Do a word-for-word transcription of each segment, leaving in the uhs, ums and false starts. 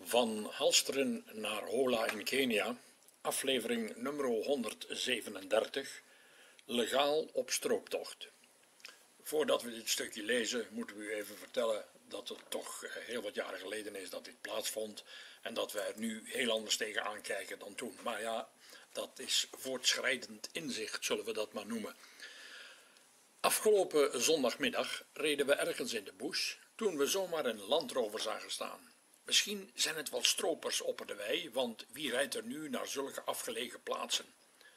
Van Halsteren naar Hola in Kenia, aflevering nummer honderdzevenendertig, legaal op strooptocht. Voordat we dit stukje lezen, moeten we u even vertellen dat het toch heel wat jaren geleden is dat dit plaatsvond en dat wij er nu heel anders tegenaan kijken dan toen. Maar ja, dat is voortschrijdend inzicht, zullen we dat maar noemen. Afgelopen zondagmiddag reden we ergens in de bush toen we zomaar een landrover zagen staan. Misschien zijn het wel stropers, opperde wij, want wie rijdt er nu naar zulke afgelegen plaatsen?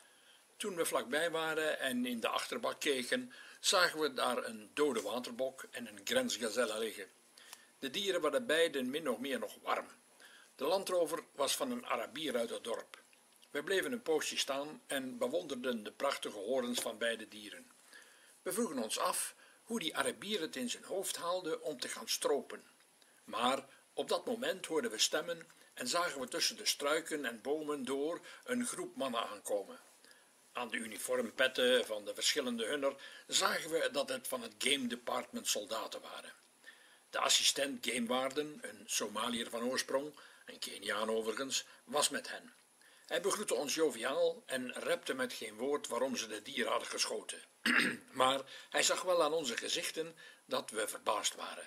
Toen we vlakbij waren en in de achterbak keken, zagen we daar een dode waterbok en een grensgazelle liggen. De dieren waren beiden min of meer nog warm. De landrover was van een Arabier uit het dorp. We bleven een poosje staan en bewonderden de prachtige horens van beide dieren. We vroegen ons af hoe die Arabier het in zijn hoofd haalde om te gaan stropen. Maar op dat moment hoorden we stemmen en zagen we tussen de struiken en bomen door een groep mannen aankomen. Aan de uniformpetten van de verschillende hunner zagen we dat het van het Game Department soldaten waren. De assistent gamewaarden, een Somaliër van oorsprong, een Keniaan overigens, was met hen. Hij begroette ons joviaal en repte met geen woord waarom ze de dieren hadden geschoten. Maar hij zag wel aan onze gezichten dat we verbaasd waren.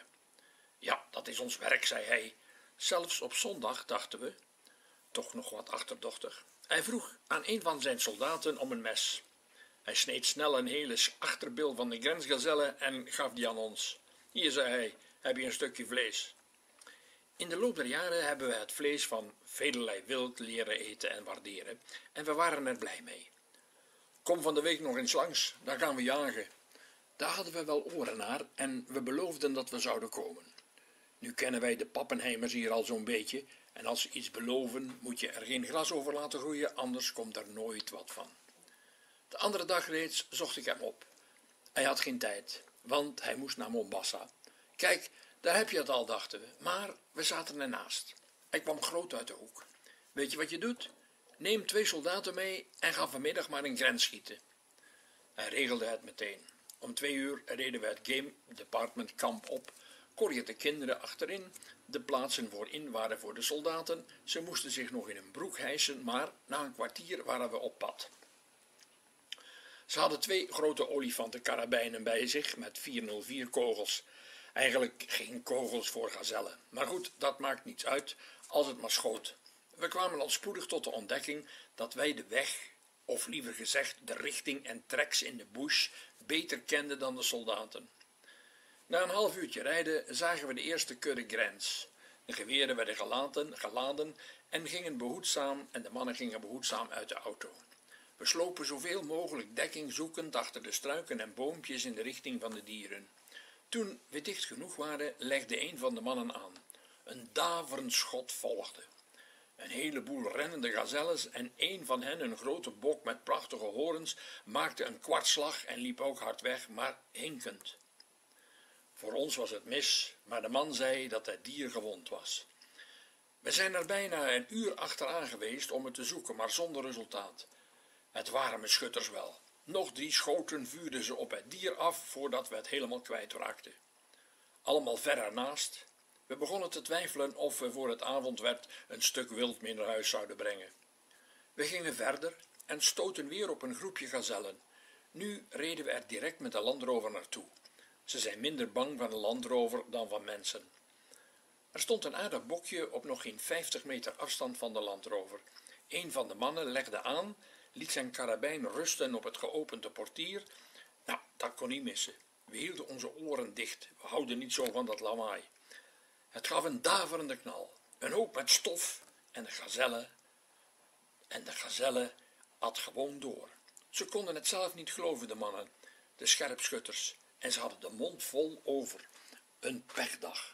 Ja, dat is ons werk, zei hij. Zelfs op zondag, dachten we. Toch nog wat achterdochtig. Hij vroeg aan een van zijn soldaten om een mes. Hij sneed snel een hele achterbil van de grensgazelle en gaf die aan ons. Hier, zei hij, heb je een stukje vlees. In de loop der jaren hebben we het vlees van velerlei wild leren eten en waarderen, en we waren er blij mee. Kom van de week nog eens langs, dan gaan we jagen. Daar hadden we wel oren naar en we beloofden dat we zouden komen. Nu kennen wij de Pappenheimers hier al zo'n beetje, en als ze iets beloven moet je er geen gras over laten groeien, anders komt er nooit wat van. De andere dag reeds zocht ik hem op. Hij had geen tijd, want hij moest naar Mombasa. Kijk, daar heb je het al, dachten we, maar we zaten ernaast. Hij kwam groot uit de hoek. Weet je wat je doet? Neem twee soldaten mee en ga vanmiddag maar een grens schieten. Hij regelde het meteen. Om twee uur reden we het Game Department kamp op, korrien de kinderen achterin, de plaatsen voorin waren voor de soldaten, ze moesten zich nog in een broek hijsen, maar na een kwartier waren we op pad. Ze hadden twee grote olifantenkarabijnen bij zich met vierhonderdvier kogels. Eigenlijk geen kogels voor gazellen, maar goed, dat maakt niets uit als het maar schoot. We kwamen al spoedig tot de ontdekking dat wij de weg, of liever gezegd de richting en treks in de bush, beter kenden dan de soldaten. Na een half uurtje rijden zagen we de eerste kudde grens. De geweren werden gelaten, geladen en gingen behoedzaam en de mannen gingen behoedzaam uit de auto. We slopen zoveel mogelijk dekking zoekend achter de struiken en boompjes in de richting van de dieren. Toen we dicht genoeg waren, legde een van de mannen aan. Een daverend schot volgde. Een heleboel rennende gazelles en een van hen, een grote bok met prachtige horens, maakte een kwartslag en liep ook hard weg, maar hinkend. Voor ons was het mis, maar de man zei dat het dier gewond was. We zijn er bijna een uur achteraan geweest om het te zoeken, maar zonder resultaat. Het waren mijn schutters wel. Nog drie schoten vuurden ze op het dier af voordat we het helemaal kwijtraakten. Allemaal ver ernaast. We begonnen te twijfelen of we voor het avond werd een stuk wild mee naar huis zouden brengen. We gingen verder en stoten weer op een groepje gazellen. Nu reden we er direct met de landrover naartoe. Ze zijn minder bang van een landrover dan van mensen. Er stond een aardig bokje op nog geen vijftig meter afstand van de landrover. Een van de mannen legde aan, liet zijn karabijn rusten op het geopende portier. Nou, dat kon niet missen. We hielden onze oren dicht. We houden niet zo van dat lawaai. Het gaf een daverende knal. Een hoop met stof en de gazelle. En de gazelle at gewoon door. Ze konden het zelf niet geloven, de mannen, de scherpschutters. En ze hadden de mond vol over. Een pechdag.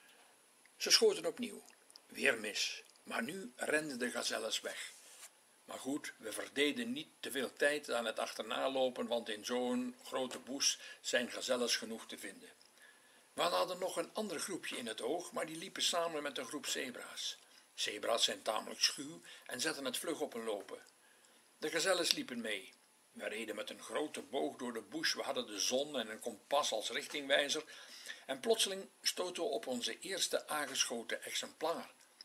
Ze schoten opnieuw. Weer mis. Maar nu renden de gazelles weg. Maar goed, we verdeden niet te veel tijd aan het achterna-lopen, want in zo'n grote bush zijn gazelles genoeg te vinden. We hadden nog een ander groepje in het oog, maar die liepen samen met een groep zebra's. Zebra's zijn tamelijk schuw en zetten het vlug op een lopen. De gazelles liepen mee. We reden met een grote boog door de bush, we hadden de zon en een kompas als richtingwijzer, en plotseling stoten we op onze eerste aangeschoten exemplaar.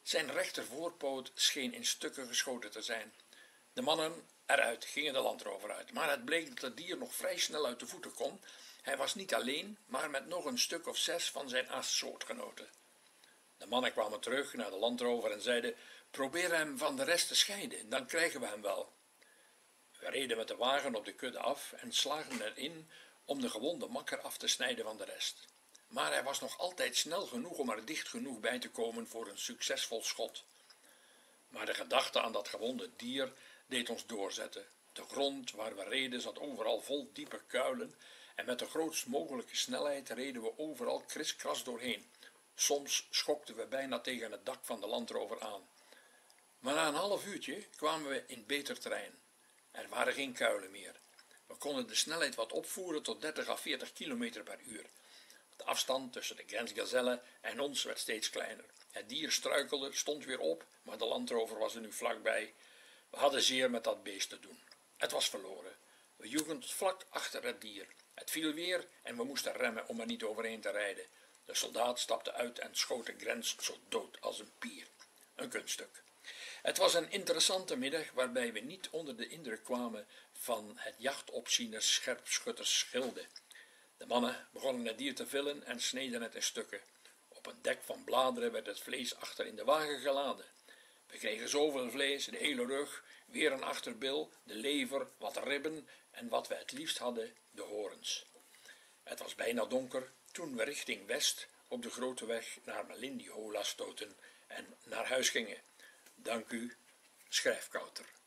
Zijn rechtervoorpoot scheen in stukken geschoten te zijn. De mannen eruit gingen de landrover uit, maar het bleek dat het dier nog vrij snel uit de voeten kon. Hij was niet alleen, maar met nog een stuk of zes van zijn aassoortgenoten. De mannen kwamen terug naar de landrover en zeiden: probeer hem van de rest te scheiden, dan krijgen we hem wel. We reden met de wagen op de kudde af en slaagden erin om de gewonde makker af te snijden van de rest. Maar hij was nog altijd snel genoeg om er dicht genoeg bij te komen voor een succesvol schot. Maar de gedachte aan dat gewonde dier deed ons doorzetten. De grond waar we reden zat overal vol diepe kuilen en met de grootst mogelijke snelheid reden we overal kriskras doorheen. Soms schokten we bijna tegen het dak van de landrover aan. Maar na een half uurtje kwamen we in beter terrein. Er waren geen kuilen meer. We konden de snelheid wat opvoeren tot dertig à veertig kilometer per uur. De afstand tussen de grensgazelle en ons werd steeds kleiner. Het dier struikelde, stond weer op, maar de landrover was er nu vlakbij. We hadden zeer met dat beest te doen. Het was verloren. We joegen tot vlak achter het dier. Het viel weer en we moesten remmen om er niet overheen te rijden. De soldaat stapte uit en schoot de grens zo dood als een pier. Een kunststuk. Het was een interessante middag waarbij we niet onder de indruk kwamen van het jachtopzieners scherpschuttersschilde. De mannen begonnen het dier te villen en sneden het in stukken. Op een dek van bladeren werd het vlees achter in de wagen geladen. We kregen zoveel vlees, de hele rug, weer een achterbil, de lever, wat ribben en wat we het liefst hadden, de horens. Het was bijna donker toen we richting west op de grote weg naar Melindiola stoten en naar huis gingen. Dank u, Schrijfkouter.